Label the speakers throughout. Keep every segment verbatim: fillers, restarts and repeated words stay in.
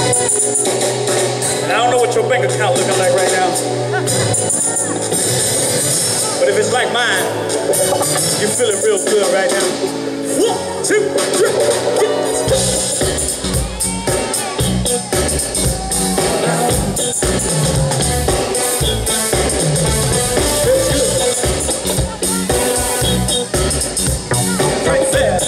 Speaker 1: And I don't know what your bank account looking like right now. But if it's like mine, you're feeling real good right now. One, two, three, right there.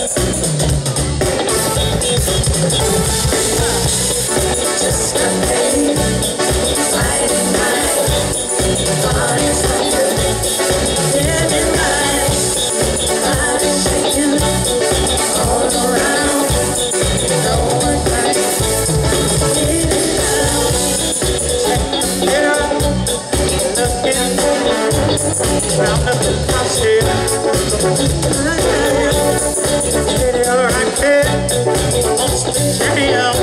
Speaker 2: Just a baby, fighting night, body's under, living life, body shaking, all around, no one right, getting down,
Speaker 1: Get up, looking round up the house here. Get it all right there. Check it out.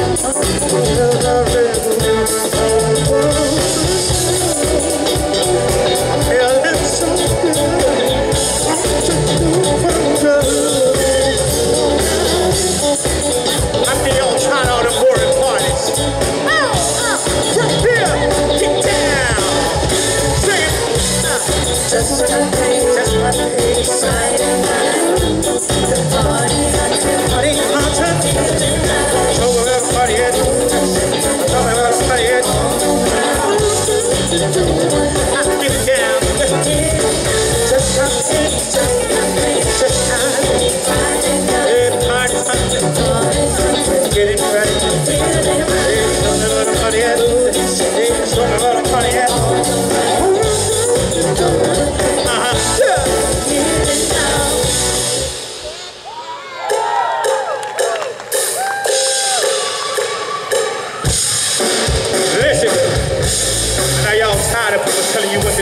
Speaker 2: just a baby, just a baby, fighting night, the body under,
Speaker 1: Body hunter.
Speaker 2: living life,
Speaker 1: Show me everybody at. Show me everybody at. Get it down. Just a baby, just a baby, just a baby.
Speaker 2: fighting night,
Speaker 1: Everybody hunter.
Speaker 2: body's under,
Speaker 1: Get it ready.
Speaker 2: living life,
Speaker 1: Show me everybody at. Show me everybody at. Uh-huh. Yeah.
Speaker 2: getting down.
Speaker 1: Listen. Now y'all tired of people telling you what to